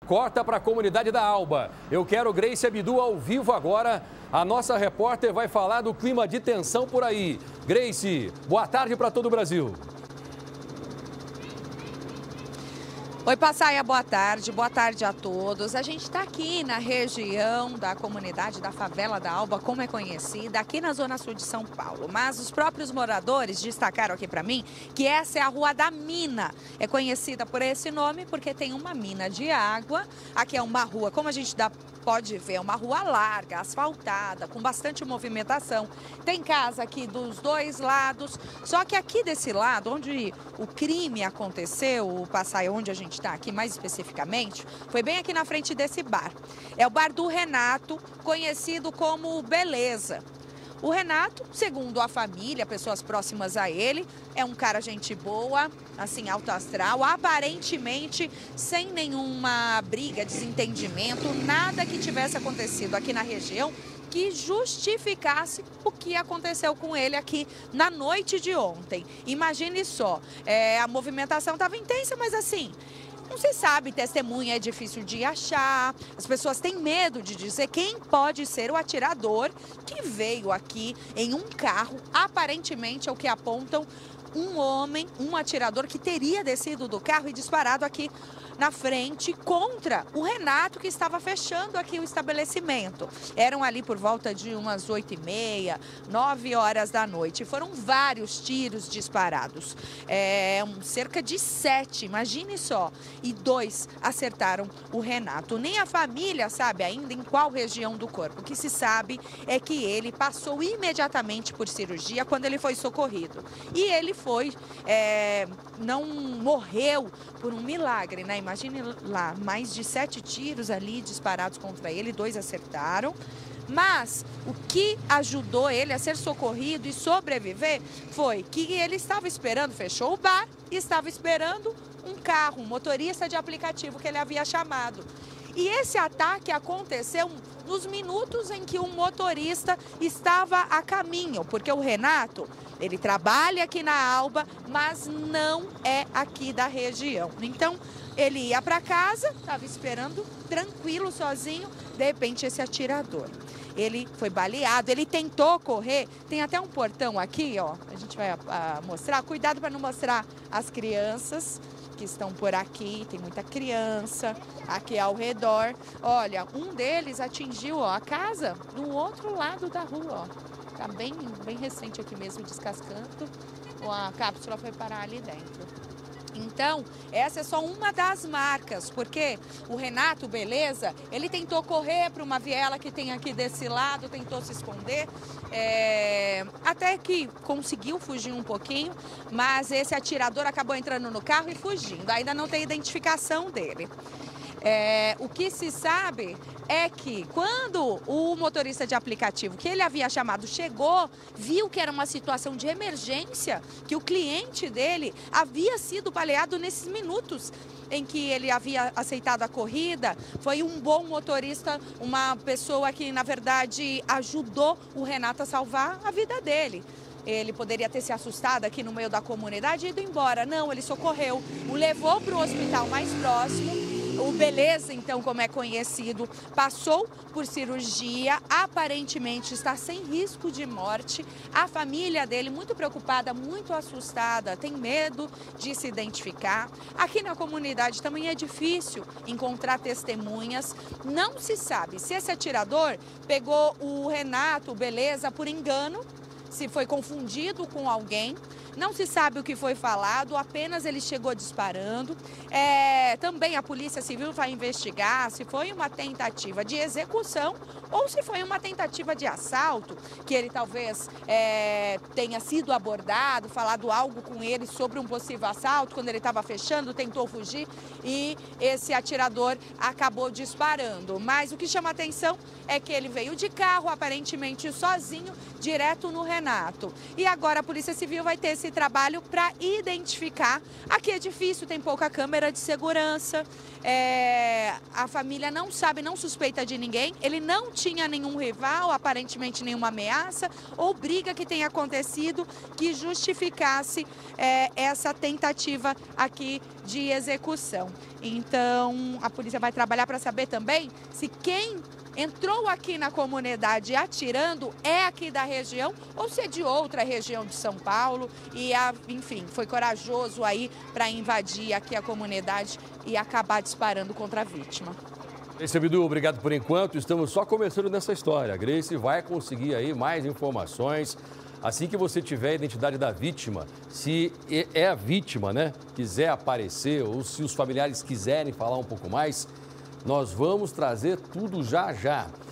Corta para a comunidade da Alba. Eu quero Grace Abdu ao vivo agora. A nossa repórter vai falar do clima de tensão por aí. Grace, boa tarde para todo o Brasil. Oi, Passaia, boa tarde a todos. A gente está aqui na região da comunidade da Favela da Alba, como é conhecida, aqui na Zona Sul de São Paulo. Mas os próprios moradores destacaram aqui para mim que essa é a Rua da Mina. É conhecida por esse nome porque tem uma mina de água. Aqui é uma rua, como a gente pode ver, uma rua larga, asfaltada, com bastante movimentação. Tem casa aqui dos dois lados, só que aqui desse lado, onde o crime aconteceu, o Passaia, onde a gente está aqui mais especificamente, foi bem aqui na frente desse bar. É o bar do Renato, conhecido como Beleza. O Renato, segundo a família, pessoas próximas a ele, é um cara gente boa, assim, alto astral, aparentemente sem nenhuma briga, desentendimento, nada que tivesse acontecido aqui na região que justificasse o que aconteceu com ele aqui na noite de ontem. Imagine só, a movimentação estava intensa, mas assim, não se sabe, testemunha é difícil de achar, as pessoas têm medo de dizer quem pode ser o atirador que veio aqui em um carro, aparentemente é o que apontam um homem, um atirador que teria descido do carro e disparado aqui na frente contra o Renato, que estava fechando aqui o estabelecimento. Eram ali por volta de umas 8h30, 9 horas da noite. Foram vários tiros disparados, cerca de 7, imagine só, e 2 acertaram o Renato. Nem a família sabe ainda em qual região do corpo. O que se sabe é que ele passou imediatamente por cirurgia quando ele foi socorrido. E ele não morreu por um milagre, né? Imagine lá, mais de 7 tiros ali disparados contra ele, 2 acertaram. Mas o que ajudou ele a ser socorrido e sobreviver foi que ele estava esperando, fechou o bar e estava esperando um carro, um motorista de aplicativo que ele havia chamado. E esse ataque aconteceu nos minutos em que o motorista estava a caminho, porque o Renato, ele trabalha aqui na Alba, mas não é aqui da região. Então, ele ia para casa, estava esperando tranquilo, sozinho, de repente esse atirador. Ele foi baleado, ele tentou correr, tem até um portão aqui, ó, a gente vai mostrar, cuidado para não mostrar as crianças que estão por aqui, tem muita criança aqui ao redor. Olha, um deles atingiu, ó, a casa do outro lado da rua, ó. Tá bem recente aqui mesmo, descascando. A cápsula foi parar ali dentro. Então, essa é só uma das marcas, porque o Renato, Beleza, ele tentou correr para uma viela que tem aqui desse lado, tentou se esconder, até que conseguiu fugir um pouquinho, mas esse atirador acabou entrando no carro e fugindo. Ainda não tem identificação dele. O que se sabe é que quando o motorista de aplicativo que ele havia chamado chegou, viu que era uma situação de emergência, que o cliente dele havia sido baleado nesses minutos em que ele havia aceitado a corrida. Foi um bom motorista, uma pessoa que, na verdade, ajudou o Renato a salvar a vida dele. Ele poderia ter se assustado aqui no meio da comunidade e ido embora. Não, ele socorreu, o levou para o hospital mais próximo. O Beleza, então, como é conhecido, passou por cirurgia, aparentemente está sem risco de morte. A família dele muito preocupada, muito assustada, tem medo de se identificar. Aqui na comunidade também é difícil encontrar testemunhas. Não se sabe se esse atirador pegou o Renato, o Beleza, por engano, se foi confundido com alguém. Não se sabe o que foi falado, apenas ele chegou disparando. Também a Polícia Civil vai investigar se foi uma tentativa de execução ou se foi uma tentativa de assalto, que ele talvez tenha sido abordado, falado algo com ele sobre um possível assalto, quando ele estava fechando, tentou fugir e esse atirador acabou disparando. Mas o que chama atenção é que ele veio de carro, aparentemente sozinho, direto no Renato. E agora a Polícia Civil vai ter esse trabalho para identificar. Aqui é difícil, tem pouca câmera de segurança. A família não sabe, não suspeita de ninguém, ele não tinha nenhum rival, aparentemente nenhuma ameaça ou briga que tenha acontecido que justificasse essa tentativa aqui de execução. Então, a polícia vai trabalhar para saber também se quem entrou aqui na comunidade atirando é aqui da região ou se é de outra região de São Paulo e, enfim, foi corajoso aí para invadir aqui a comunidade e acabar disparando contra a vítima. Grace Abdu, obrigado por enquanto. Estamos só começando nessa história. A Grace vai conseguir aí mais informações. Assim que você tiver a identidade da vítima, se é a vítima, né, quiser aparecer ou se os familiares quiserem falar um pouco mais, nós vamos trazer tudo já já.